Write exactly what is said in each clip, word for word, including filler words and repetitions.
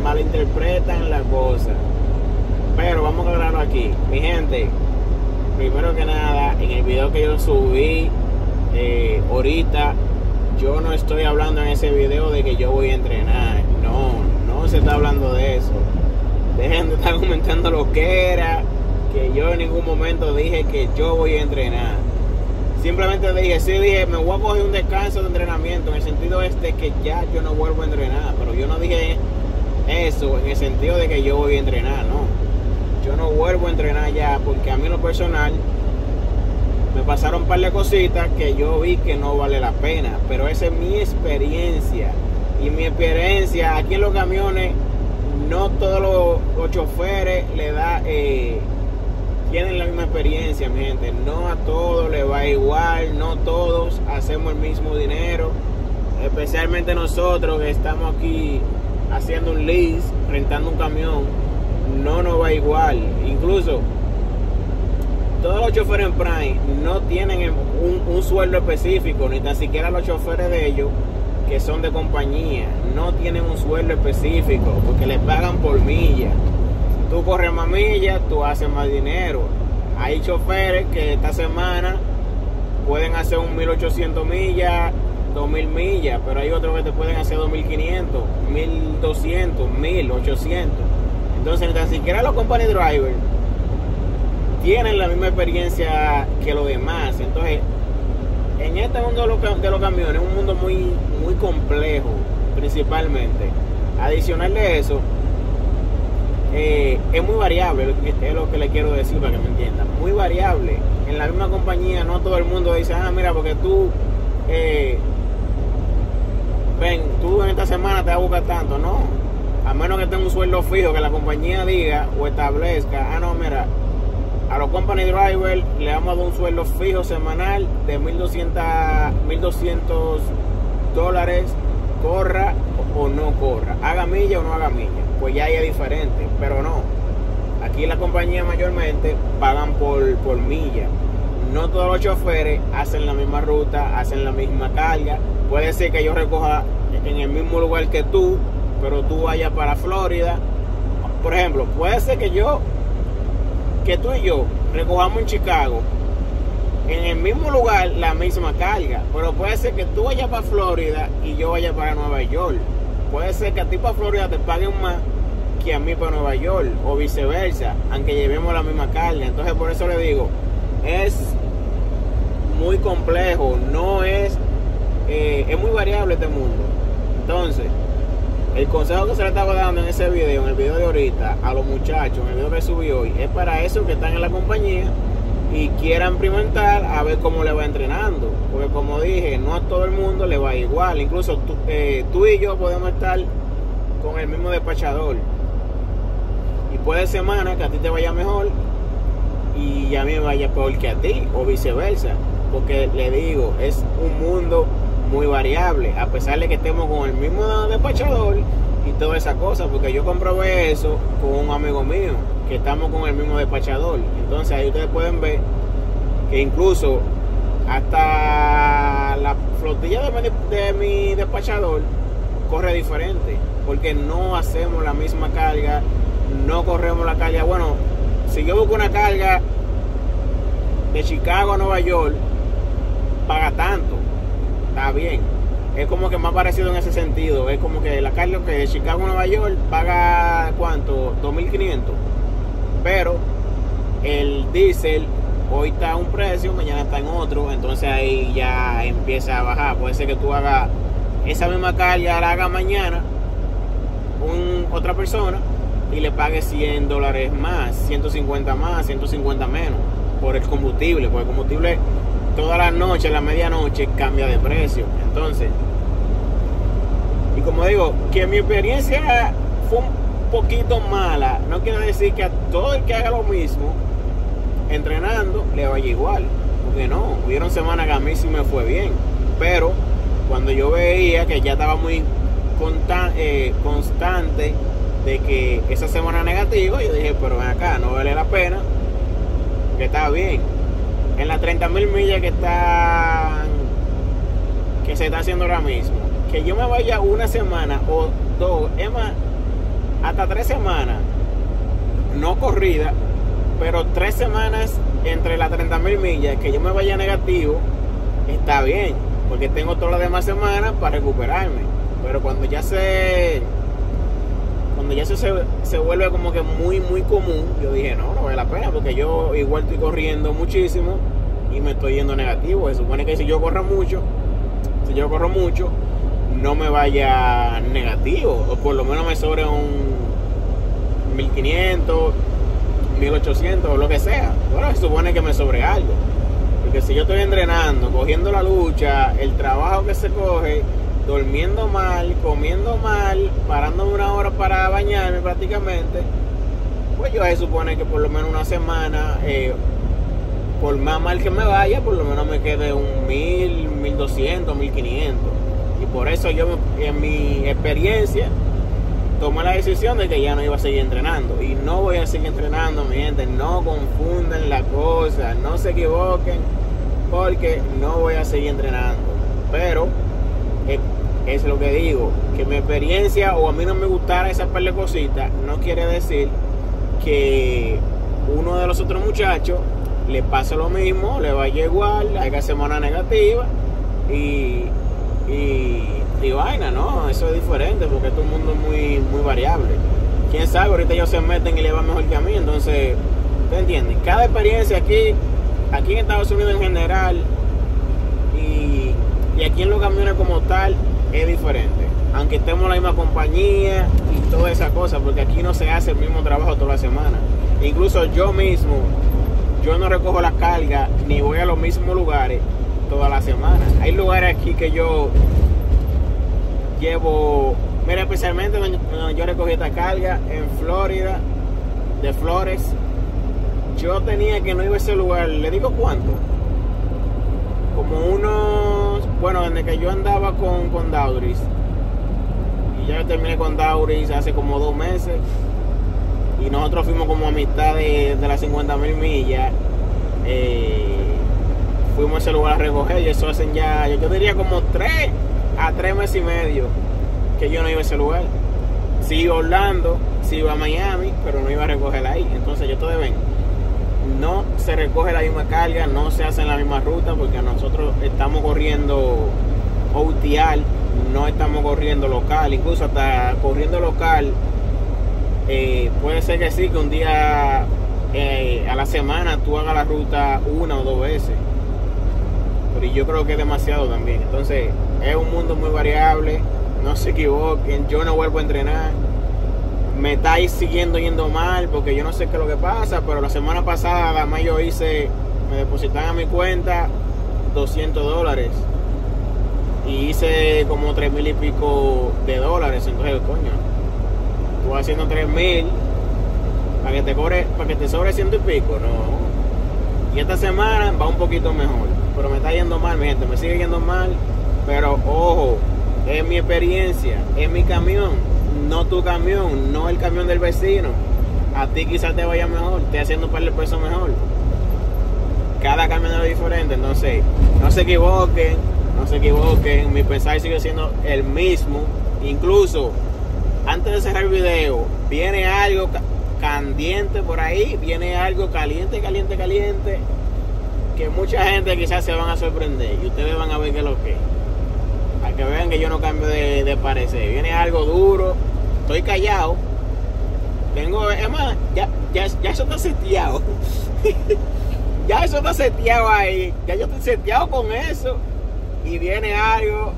malinterpretan la cosa. Pero vamos a aclararlo aquí. Mi gente, primero que nada, en el video que yo subí eh, ahorita, yo no estoy hablando en ese video de que yo voy a entrenar. No, no se está hablando de eso. Dejen de estar comentando lo que era, que yo en ningún momento dije que yo voy a entrenar. Simplemente dije, sí dije, me voy a coger un descanso de entrenamiento, en el sentido este que ya yo no vuelvo a entrenar. Pero yo no dije eso en el sentido de que yo voy a entrenar, no. Yo no vuelvo a entrenar ya, porque a mí en lo personal me pasaron un par de cositas que yo vi que no vale la pena. Pero esa es mi experiencia. Y mi experiencia aquí en los camiones, no todos los, los choferes le da, eh, tienen la misma experiencia, mi gente. No a todos les va igual, no todos hacemos el mismo dinero. Especialmente nosotros que estamos aquí haciendo un lease, rentando un camión, no nos va igual. Incluso todos los choferes en Prime no tienen un, un sueldo específico, ni tan siquiera los choferes de ellos que son de compañía no tienen un sueldo específico, porque les pagan por milla. Si tú corres más millas, tú haces más dinero. Hay choferes que esta semana pueden hacer un mil ochocientos millas, dos mil millas, pero hay otros que te pueden hacer dos mil quinientos, mil doscientos, mil ochocientos. Entonces, ni tan siquiera los company drivers tienen la misma experiencia que los demás. Entonces, en este mundo de los, de los camiones, es un mundo muy, muy complejo, principalmente. Adicional de eso, eh, es muy variable, es lo que le quiero decir para que me entiendan. Muy variable. En la misma compañía, no todo el mundo dice, ah, mira, porque tú, eh, ven, tú en esta semana te vas a buscar tanto. No. A menos que tenga un sueldo fijo, que la compañía diga o establezca, ah, no, mira, a los company drivers le vamos a dar un sueldo fijo semanal de mil doscientos dólares, corra o no corra, haga milla o no haga milla. Pues ya ahí es diferente, pero no. Aquí las compañías mayormente pagan por, por milla. No todos los choferes hacen la misma ruta, hacen la misma carga. Puede ser que yo recoja en el mismo lugar que tú, pero tú vayas para Florida. Por ejemplo, puede ser que yo, que tú y yo recojamos en Chicago, en el mismo lugar, la misma carga, pero puede ser que tú vayas para Florida y yo vaya para Nueva York. Puede ser que a ti para Florida te paguen más que a mí para Nueva York, o viceversa, aunque llevemos la misma carga. Entonces, por eso le digo, es muy complejo, no es, eh, es muy variable este mundo. Entonces, el consejo que se le estaba dando en ese video, en el video de ahorita, a los muchachos, en el video que subí hoy, es para esos que están en la compañía y quieran experimentar a ver cómo le va entrenando. Porque como dije, no a todo el mundo le va igual. Incluso tú, eh, tú y yo podemos estar con el mismo despachador. Y puede ser semana que a ti te vaya mejor y a mí me vaya peor que a ti, o viceversa. Porque le digo, es un mundo muy variable, a pesar de que estemos con el mismo despachador y toda esa cosa, porque yo comprobé eso con un amigo mío, que estamos con el mismo despachador. Entonces ahí ustedes pueden ver que incluso hasta la flotilla de mi, de mi despachador corre diferente, porque no hacemos la misma carga, no corremos la carga. Bueno, si yo busco una carga de Chicago a Nueva York, paga tanto, está bien. Es como que más parecido en ese sentido. Es como que la carga que de Chicago a Nueva York paga ¿cuánto? dos mil quinientos. Pero el diésel hoy está a un precio, mañana está en otro. Entonces ahí ya empieza a bajar. Puede ser que tú hagas esa misma carga, la haga mañana un, otra persona y le pague cien dólares más, ciento cincuenta más, ciento cincuenta menos por el combustible. Porque el combustible todas las noches, en la medianoche, cambia de precio. Entonces, y como digo, que mi experiencia fue un poquito mala, no quiere decir que a todo el que haga lo mismo entrenando le vaya igual, porque no, hubieron semanas que a mí sí me fue bien, pero cuando yo veía que ya estaba muy consta eh, constante de que esa semana negativa, yo dije, pero ven acá, no vale la pena, que está bien. En las treinta mil millas que están, que se está haciendo ahora mismo, que yo me vaya una semana o dos, es más, hasta tres semanas, no corrida, pero tres semanas entre las treinta mil millas que yo me vaya negativo, está bien, porque tengo todas las demás semanas para recuperarme. Pero cuando ya se cuando ya se, se vuelve como que muy muy común, yo dije no, no vale la pena, porque yo igual estoy corriendo muchísimo y me estoy yendo negativo. Se supone que si yo corro mucho, si yo corro mucho, no me vaya negativo, o por lo menos me sobre un mil quinientos, mil ochocientos o lo que sea. Bueno, se supone que me sobre algo, porque si yo estoy entrenando, cogiendo la lucha, el trabajo que se coge, durmiendo mal, comiendo mal, parándome una hora para bañarme prácticamente, pues yo se supone que por lo menos una semana, eh, por más mal que me vaya, por lo menos me quede un mil, mil doscientos, mil quinientos. Y por eso yo, en mi experiencia, tomé la decisión de que ya no iba a seguir entrenando. Y no voy a seguir entrenando, mi gente. No confunden la cosa, no se equivoquen, porque no voy a seguir entrenando. Pero eh, es lo que digo, que mi experiencia o a mí no me gustara esa par de cositas, no quiere decir que uno de los otros muchachos le pase lo mismo, le vaya igual, haya semana negativa y, y, y vaina, ¿no? Eso es diferente, porque todo el mundo es muy, muy variable. Quién sabe, ahorita ellos se meten y le va mejor que a mí. Entonces, ¿te entiendes? Cada experiencia aquí, aquí en Estados Unidos en general y, y aquí en los camiones como tal, es diferente, aunque estemos en la misma compañía y toda esa cosa, porque aquí no se hace el mismo trabajo toda la semana. Incluso yo mismo, yo no recojo la carga ni voy a los mismos lugares toda la semana. Hay lugares aquí que yo llevo, mira, especialmente cuando yo recogí esta carga en Florida, de Flores, yo tenía que no iba a ese lugar, le digo cuánto, como unos, bueno, desde que yo andaba con, con Dauris, y ya terminé con Dauris hace como dos meses, y nosotros fuimos como a mitad de, de las cincuenta mil millas, eh, fuimos a ese lugar a recoger, y eso hacen ya, yo, yo diría como tres a tres meses y medio que yo no iba a ese lugar. Sí iba a Orlando, sí iba a Miami, pero no iba a recoger ahí. Entonces yo ustedes ven, no se recoge la misma carga, no se hace en la misma ruta, porque nosotros estamos corriendo O T R, no estamos corriendo local. Incluso hasta corriendo local, eh, puede ser que sí, que un día eh, a la semana tú hagas la ruta una o dos veces, pero yo creo que es demasiado también. Entonces es un mundo muy variable, no se equivoquen, yo no vuelvo a entrenar. Me estáis siguiendo yendo mal, porque yo no sé qué es lo que pasa, pero la semana pasada además yo hice, me depositaron a mi cuenta doscientos dólares y hice como tres mil y pico de dólares. Entonces, coño, tú vas haciendo tres mil para que te cobre, para que te sobre ciento y pico, no. Y esta semana va un poquito mejor, pero me está yendo mal, mi gente, me sigue yendo mal. Pero ojo, es mi experiencia, es mi camión, no tu camión, no el camión del vecino. A ti quizás te vaya mejor, te haciendo un par de pesos mejor. Cada camión es diferente, entonces no se equivoquen, no se equivoquen. Mi pensar sigue siendo el mismo. Incluso antes de cerrar el video, viene algo caliente por ahí, viene algo caliente, caliente, caliente, que mucha gente quizás se van a sorprender y ustedes van a ver qué es lo que es. Para que vean que yo no cambio de, de parecer. Viene algo duro, estoy callado. Tengo, es más, ya, ya, ya eso está seteado. Ya eso está seteado ahí. Ya yo estoy seteado con eso. Y viene algo,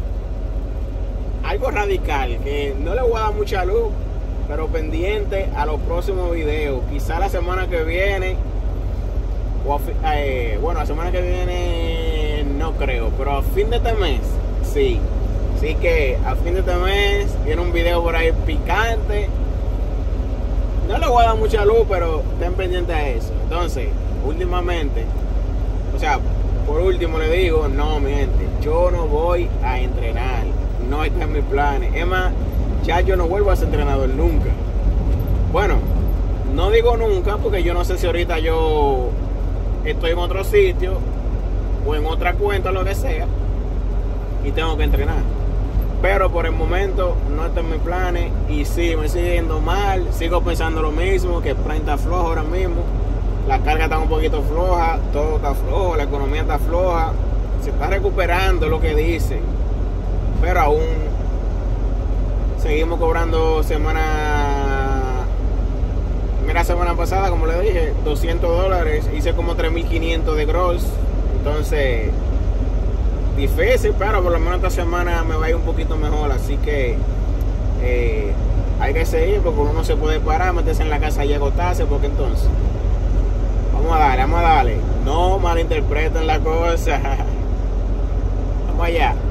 algo radical, que no le voy a dar mucha luz, pero pendiente a los próximos videos. Quizá la semana que viene, o a, eh, bueno, la semana que viene no creo, pero a fin de este mes, sí. Así que a fin de este mes viene un video por ahí picante. No le voy a dar mucha luz, pero estén pendientes a eso. Entonces, últimamente, o sea, por último le digo, no, mi gente, yo no voy a entrenar. No está en mis planes. Es más, ya yo no vuelvo a ser entrenador nunca. Bueno, no digo nunca, porque yo no sé si ahorita yo estoy en otro sitio o en otra cuenta, lo que sea, y tengo que entrenar. pero por el momento no está en mis planes. Y sí, me sigue yendo mal, sigo pensando lo mismo, que el plan está flojo ahora mismo, la carga está un poquito floja, todo está flojo, la economía está floja, se está recuperando lo que dicen, pero aún seguimos cobrando semana. Mira, la semana pasada, como le dije, doscientos dólares, hice como tres mil quinientos de gross. Entonces, difícil, pero por lo menos esta semana me va a ir un poquito mejor. Así que eh, hay que seguir, porque uno no se puede parar, meterse en la casa y agotarse, porque entonces vamos a darle, vamos a darle. No malinterpreten la cosa. Vamos allá.